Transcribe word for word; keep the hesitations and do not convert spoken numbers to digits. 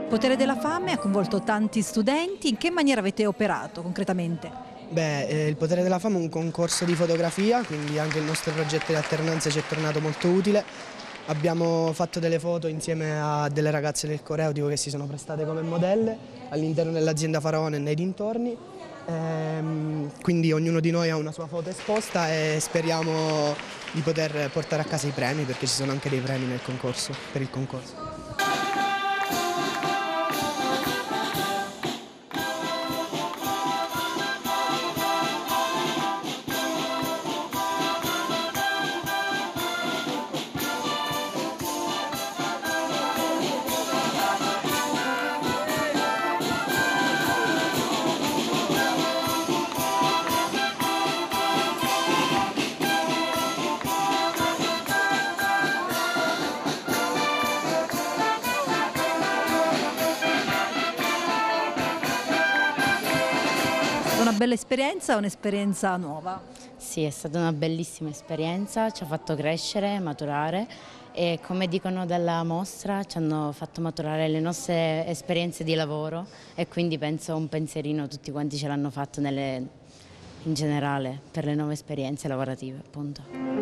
Potere della Fame ha coinvolto tanti studenti, in che maniera avete operato concretamente? Beh, eh, il Potere della Fame è un concorso di fotografia, quindi anche il nostro progetto di alternanza ci è tornato molto utile. Abbiamo fatto delle foto insieme a delle ragazze del Coreutico che si sono prestate come modelle all'interno dell'azienda Faraone e nei dintorni. Ehm, quindi ognuno di noi ha una sua foto esposta e speriamo di poter portare a casa i premi, perché ci sono anche dei premi nel concorso, per il concorso. Una bella esperienza o un'esperienza nuova? Sì, è stata una bellissima esperienza, ci ha fatto crescere, maturare e come dicono dalla mostra ci hanno fatto maturare le nostre esperienze di lavoro e quindi penso un pensierino tutti quanti ce l'hanno fatto nelle, in generale per le nuove esperienze lavorative, appunto.